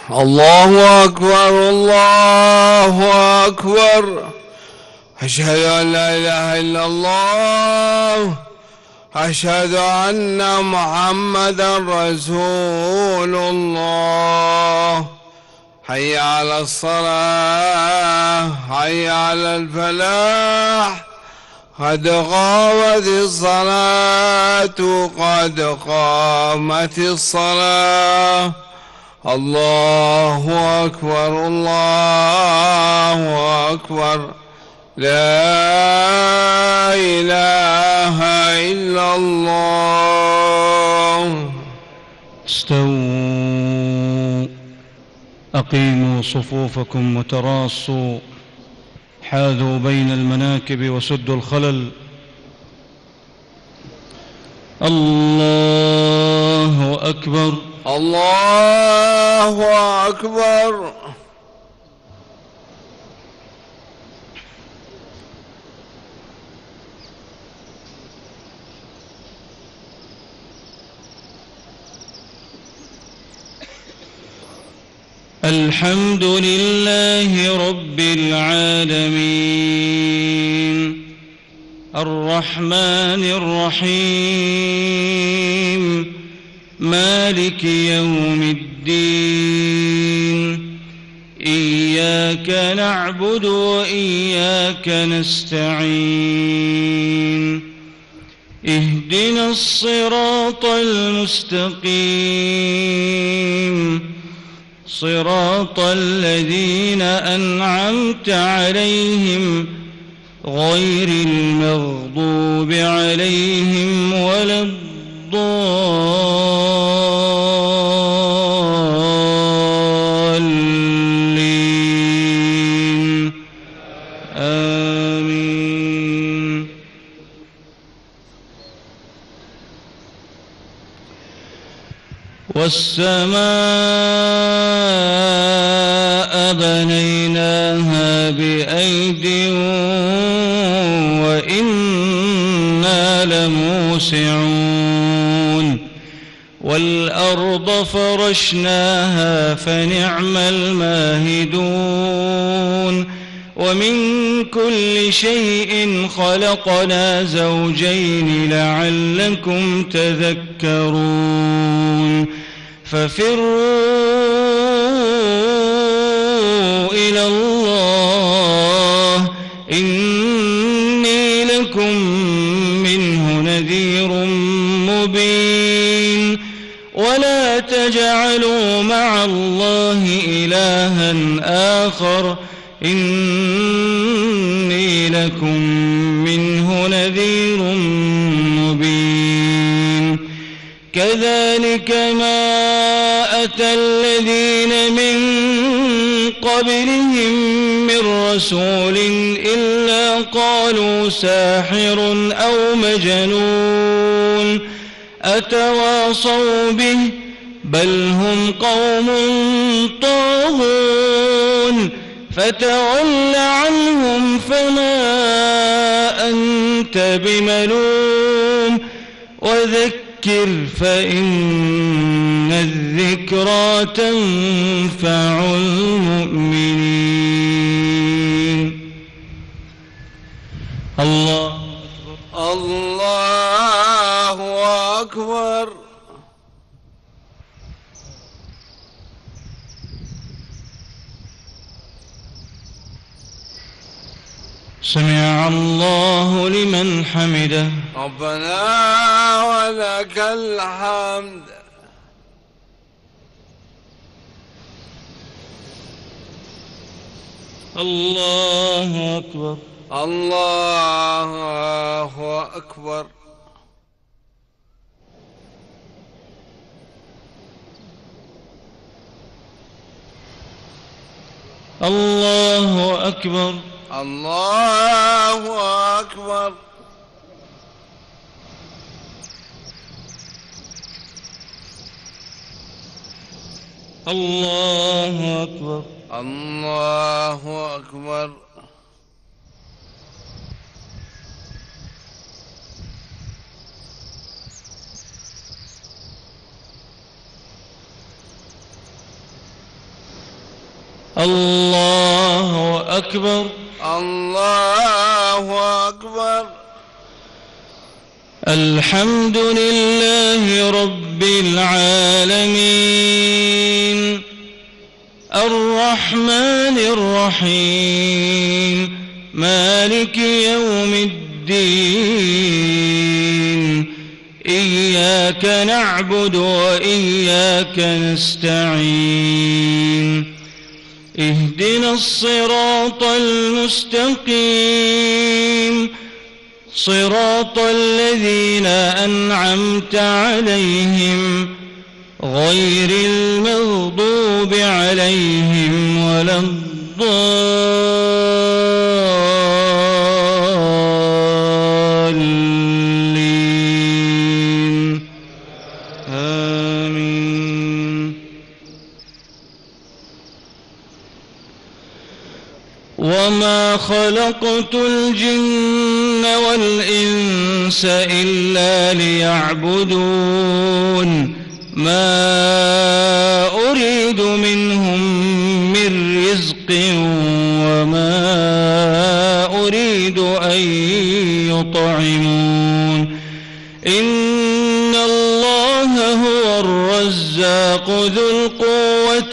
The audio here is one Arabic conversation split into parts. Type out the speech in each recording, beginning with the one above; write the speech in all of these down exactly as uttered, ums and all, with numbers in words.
الله أكبر الله أكبر. أشهد أن لا إله إلا الله. أشهد أن محمدا رسول الله. حي على الصلاة حي على الفلاح. قد قامت الصلاة قد قامت الصلاة. الله أكبر الله أكبر. لا إله إلا الله. استووا أقيموا صفوفكم وتراصوا، حاذوا بين المناكب وسدوا الخلل. الله أكبر الله أكبر. الحمد لله رب العالمين، الرحمن الرحيم، مالك يوم الدين. إياك نعبد وإياك نستعين. اهدنا الصراط المستقيم، صراط الذين أنعمت عليهم غير المغضوب عليهم ولا الضالين. آمين. والسماء بنيناها بأيد وإنا لموسعون. والأرض فرشناها فنعم الماهدون. ومن كل شيء خلقنا زوجين لعلكم تذكرون. ففروا إلى الله إني لكم منه نذير مبين. ولا تجعلوا مع الله إلها آخر إني لكم منه نذير مبين. كذلك ما أتى الذين من قبلهم من رسول إلا قالوا ساحر أو مجنون أتواصوا به بل هم قوم طاغون. فتول عنهم فما أنت بملوم وذكر فإن الذكرى تنفع المؤمنين. الله أكبر الله أكبر. سمع الله لمن حمده. ربنا ولك الحمد. الله أكبر الله أكبر. الله أكبر الله أكبر. الله أكبر الله أكبر. الله أكبر. الله أكبر. الحمد لله رب العالمين الرحمن الرحيم مالك يوم الدين إياك نعبد وإياك نستعين اهدنا الصراط المستقيم صراط الذين أنعمت عليهم غير المغضوب عليهم ولا الضالين آمين. وما خلقت الجن والإنس إلا ليعبدون ما أريد منهم من رزق وما أريد أن يطعمون إن الله هو الرزاق ذو القوة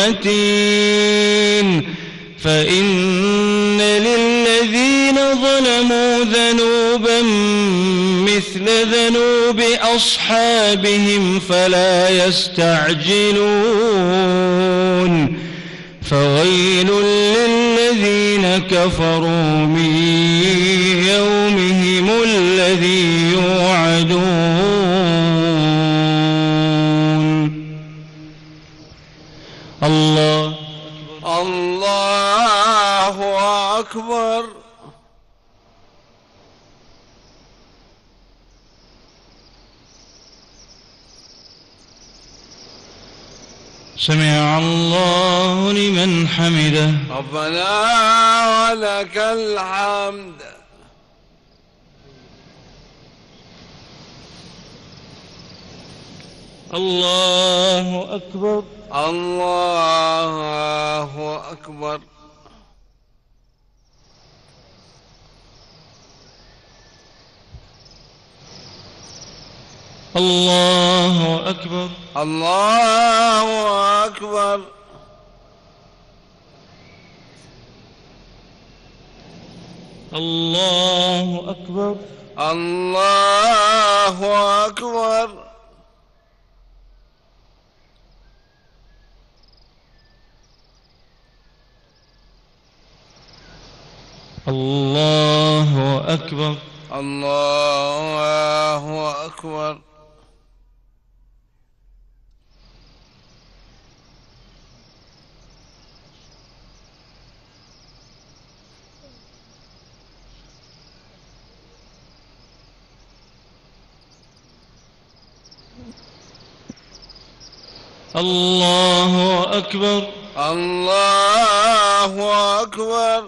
المتين فإن للذين ظلموا ذنوبا مثل ذنوب أصحابهم فلا يستعجلون فويل للذين كفروا من يومهم الذي يوعدون. الله الله أكبر. سمع الله لمن حمده. ربنا ولك الحمد. الله أكبر. الله أكبر. الله أكبر. الله أكبر. الله أكبر. الله أكبر. الله أكبر. الله أكبر. الله أكبر. الله أكبر.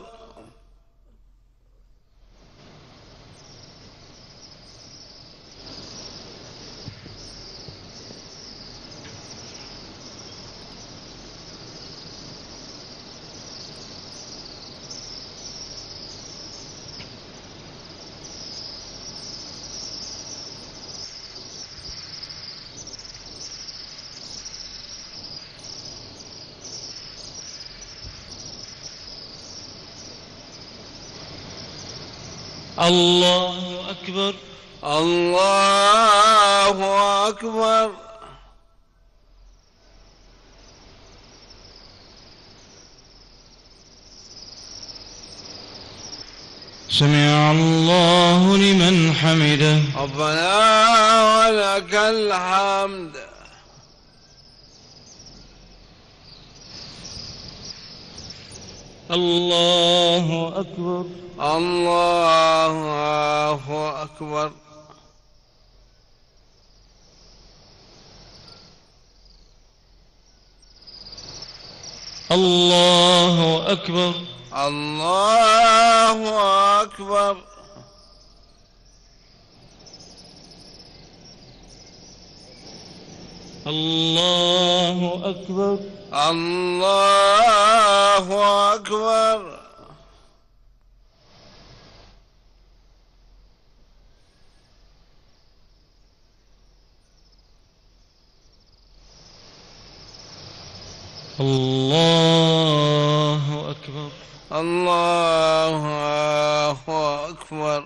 الله أكبر. الله أكبر. سمع الله لمن حمده. ربنا ولك الحمد. الله أكبر. الله أكبر. الله أكبر. الله أكبر. الله أكبر. الله أكبر. الله أكبر. الله أكبر.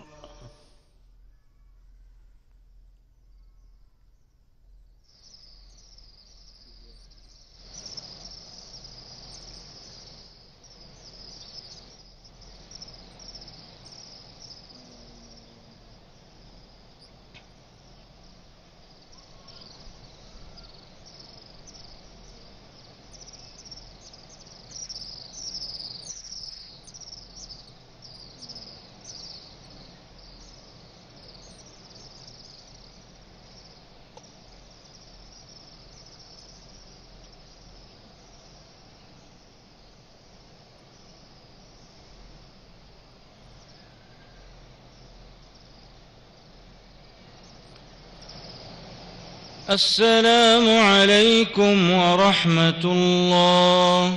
السلام عليكم ورحمة الله.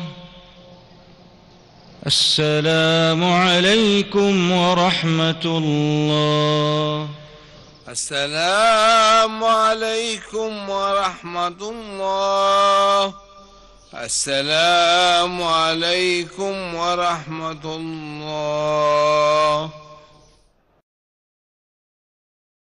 السلام عليكم ورحمة الله. السلام عليكم ورحمة الله. السلام عليكم ورحمة الله.